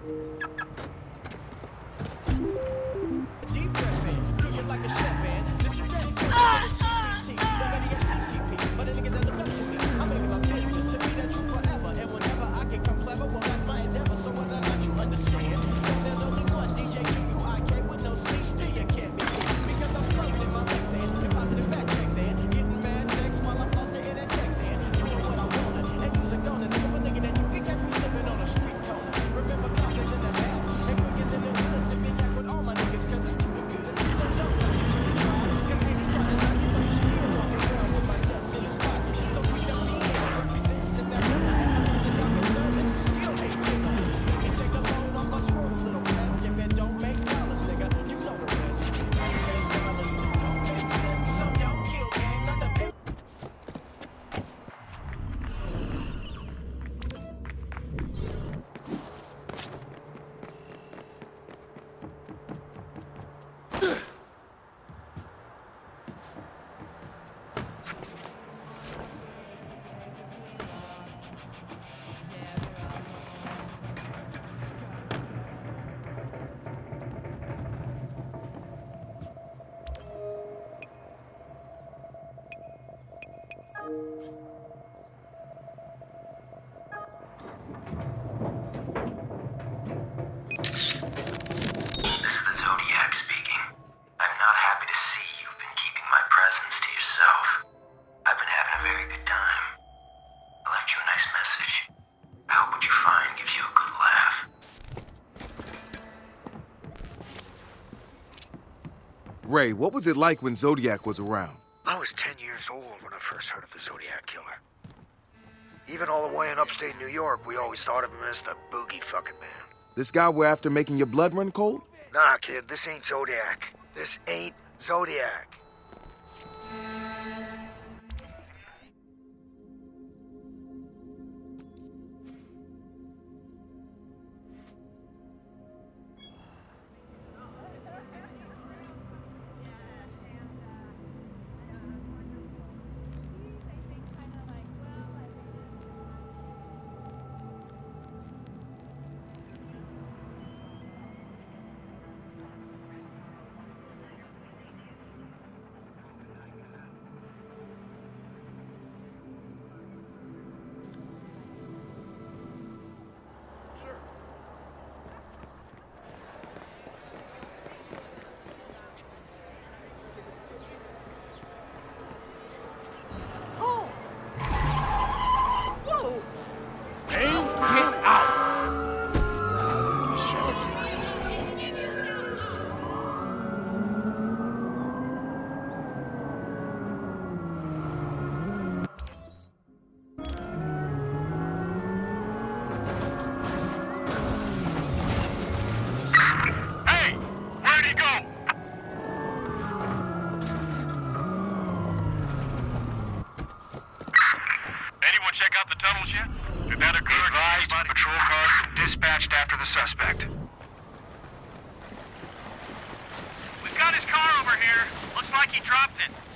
Deep breath in, do you like a chef man? Disrespect, CPT, already a TTP. But the niggas that look up to me, I'm making my business to be that true forever. And whenever I can come clever, well that's my endeavor. So whether or not you understand, that there's only one DJ QUIK with no C, still you can't be me. Because I'm plugged in my legs and positive back checks and getting mad sex while I'm lost in NSX and you know what I wanna. And music on it, never thinking that you can catch me slipping on a street corner. Remember confidence in the house and quickest in the hood, sipping back with all my niggas cause it's too good. So don't let me to the trial, cause maybe trying to knock you, but you still walking around with my nuts in his pocket. So we don't need it, represent, sit that rubber, and my thoughts are y'all concerned, this is still hate killer. You can take a load on my scroll, little blast, if it don't make dollars, nigga, you know the rest. Don't make dollars, don't make sense, so don't kill gang, not the bitch. Zodiac speaking. I'm not happy to see you've been keeping my presence to yourself. I've been having a very good time. I left you a nice message. I hope what you find gives you a good laugh. Ray, what was it like when Zodiac was around? I was 10 years old when I first heard of the Zodiac Killer. Even all the way in upstate New York, we always thought of him as the boogie fucking man. This guy we're after making your blood run cold? Nah, kid, this ain't Zodiac. This ain't Zodiac. Check out the tunnels yet? Did that occur? Advised, patrol cars dispatched after the suspect. We've got his car over here. Looks like he dropped it.